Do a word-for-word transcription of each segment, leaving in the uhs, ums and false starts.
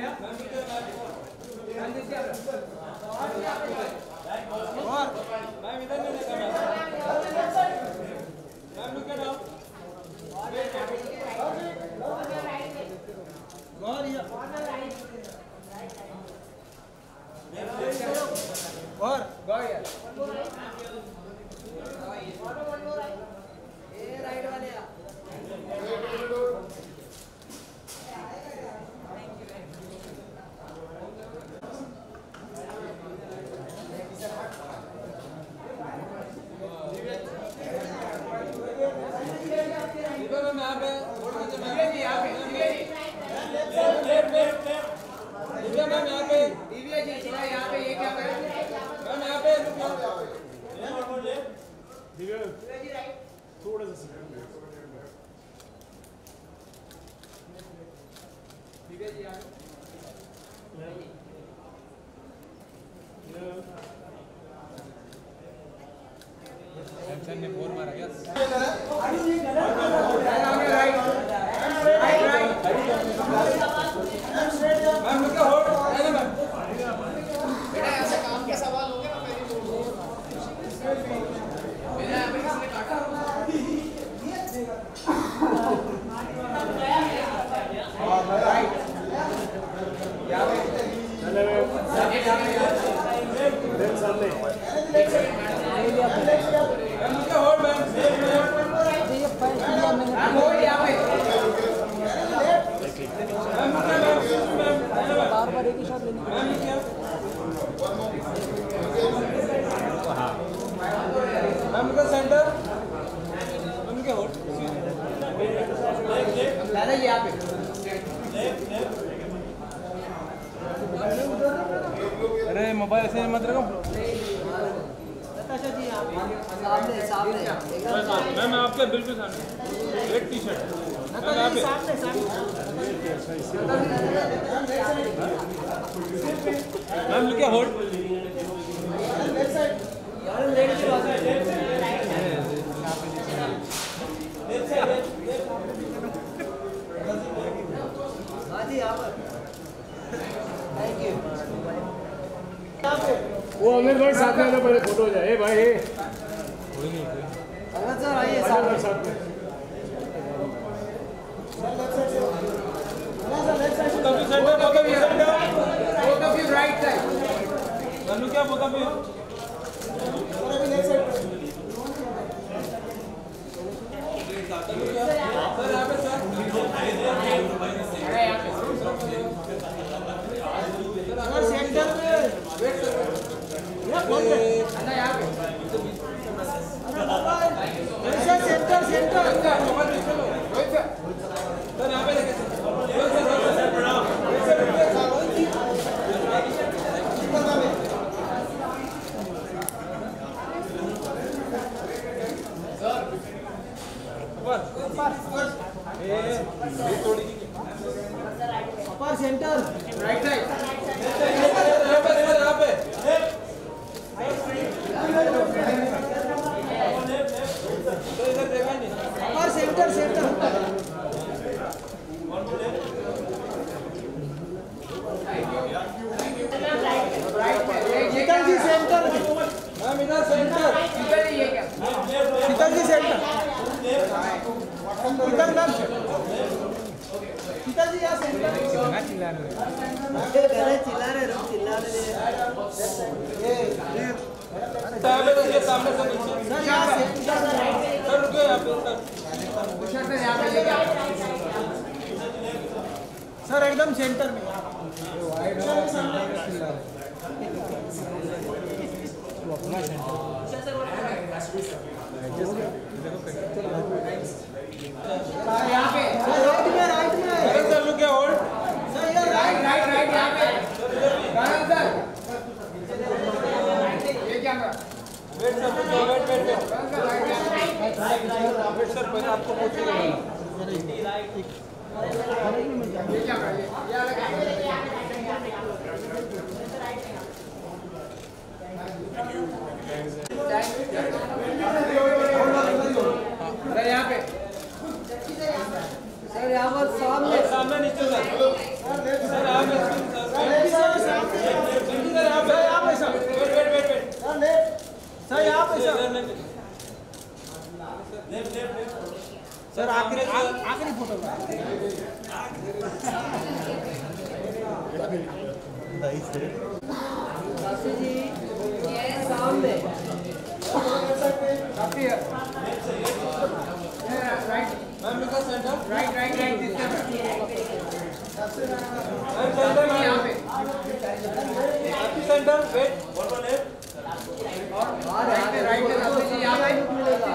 और मैम इधर नहीं देखा ma'am ma'am look at out और ये और गो यार ये राइट वाले यार थोड़ा सा दिव्या जी आगे सैमसन ने फोर मारा क्या right right right ma'am look hold नहीं मैम बेटा ऐसा काम के सवाल हो गया ना मेरी मेरा अभी किसी ने काटा राइट क्या है चले देन सामने मैम मुझे होल्ड मैम ये फाइल किया मैंने मैम होल्ड यहां पे मैम मुझे मैम बार बार एक ही शॉट लेनी मैम क्या हां मैम मुझे सेंटर मैम क्या होल्ड दादा यहां पे अरे मोबाइल ऐसे मत रखो नताशा जी आप सामने सामने मैम आपके बिल्कुल सामने red T shirt Natasha ji सामने सामने ma'am look at hold left side यार रेड की बात है लेफ्ट साइड हां जी यहां पर थैंक यू वो अमीर भाई साथ में आना पड़े फोटो हो जाए भाई कोई नहीं कोई अगर सर आइए साथ में साथ में both of you center both of you center both of you right side Nannu क्या both of you सर अभी लेफ्ट साइड सर यहाँ पे सर अरे यहाँ पे सर सेंटर में वेट सर यहाँ पे यहाँ पे सर सेंटर सेंटर सर यहाँ पे देखें अपर सेंटर राइट साइड यहाँ पे यहाँ पे इधर देखा नहीं upper centre centre Sheetal ji centre ma'am इधर सेंटर शीतल जी ये क्या शीतल जी सेंटर इधर मैम शीतल जी यहाँ सेंटर क्या चिल्ला रहे हैं चिल्ला रहे हैं चिल्ला रहे हैं सामने से सर यहाँ सर रुको यहाँ पे सर यहाँ पे सर एकदम सेंटर में वाइड सेंटर में चिल्ला रहे वो अपना सेंटर यहाँ पे राइट में राइट में sir look at hold sir ये राइट राइट राइट यहाँ पे सर ये क्या कर wait sir wait wait wait wait sir पहले आपको पूछेगा ये क्या कर ये अलग अरे यहाँ पे सर यहाँ पर सामने सामने नीचे सर सर यहाँ पे साक्षी जी सामने right ma'am look at centre right right right this camera ma'am centre यहाँ पे centre wait one one left और राइट पे राइट पे साक्षी जी यहाँ पे मिलेगा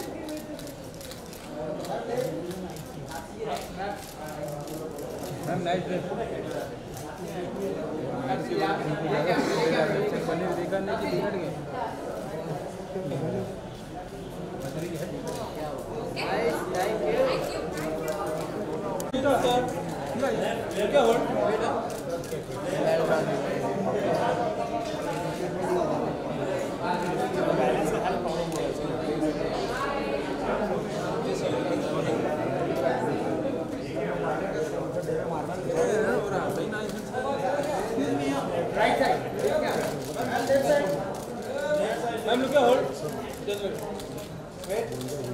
मैम नाइस ड्रेस पनीर दिखाने की बिगड़ गए सर क्या hold right side ma'am look hold just wait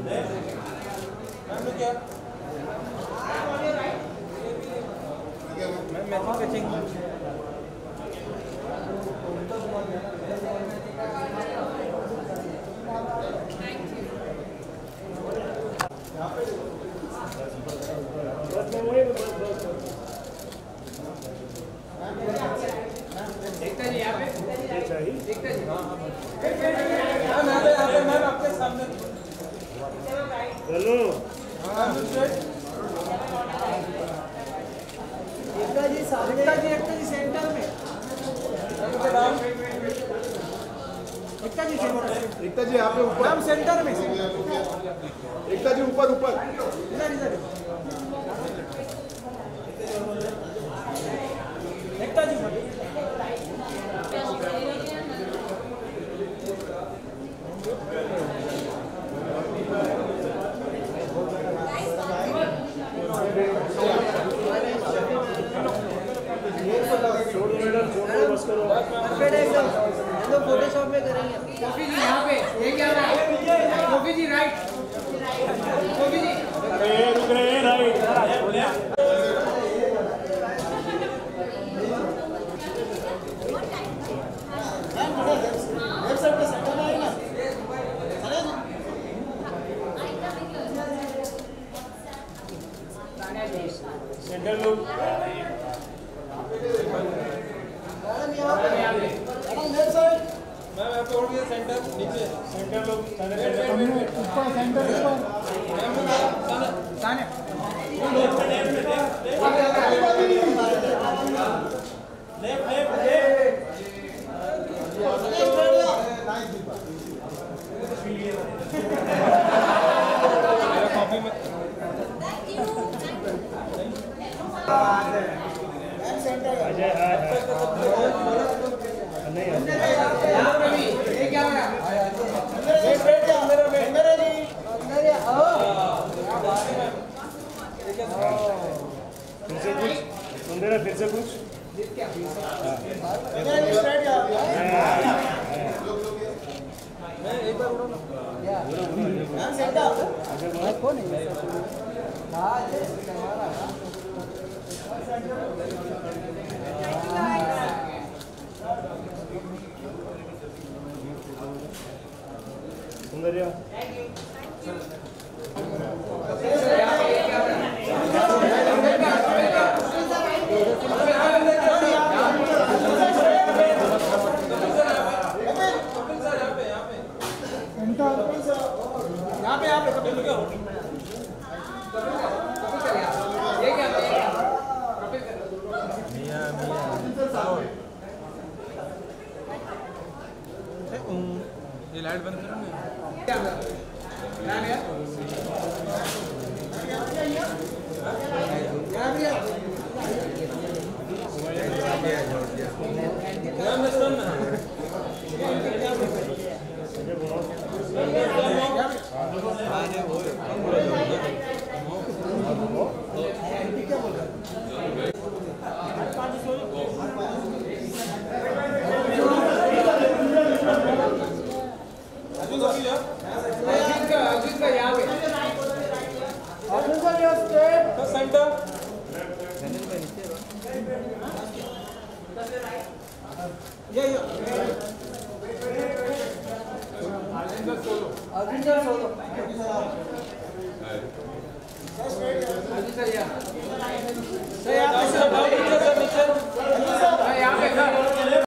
ma'am look here ma'am matching catching देखता जी यहाँ पे देखता जी हाँ मैम यहाँ पे यहाँ पे मैम आपके सामने हेलो मैम एकता जी सामने एकता जी एकता जी सेंटर में एकता जी सेंटर एकता जी यहाँ पे ऊपर मैम सेंटर में एकता जी ऊपर ऊपर इधर इधर एकता जी फोटोशॉप में करेंगे कॉफी जी यहाँ पे ये क्या रहा है कॉफी जी राइट कॉफी जी रुक रहे हैं राइट सेंटर लोग मैम आपको और किधर सेंटर नीचे सेंटर लोग ऊपर सेंटर ऊपर साने लेफ्ट लेफ्ट मेरा कॉपी में अजय हाय नहीं यहाँ पे भी ये क्या हो रहा है वेट वेट अंदर अंदर जी अंदर आओ फिर से कुछ सुंदर फिर से कुछ मैं एक बार उड़ा ना कौन है हाँ ये हमारा सुंदरिया यहाँ पे यहाँ पे कपिल क्या हो ये क्या कपिल मियां मियां ये लाइट बंद करो ना क्या ध्यान यार ध्यान में सुन ना आने वो क्या बोल रहा अर्जुन कभी जा अर्जुन का अर्जुन का यहाँ पे अर्जुन का यहाँ स्ट्रेट तो सेंटर ये ये Arjun sir solo Arjun sir solo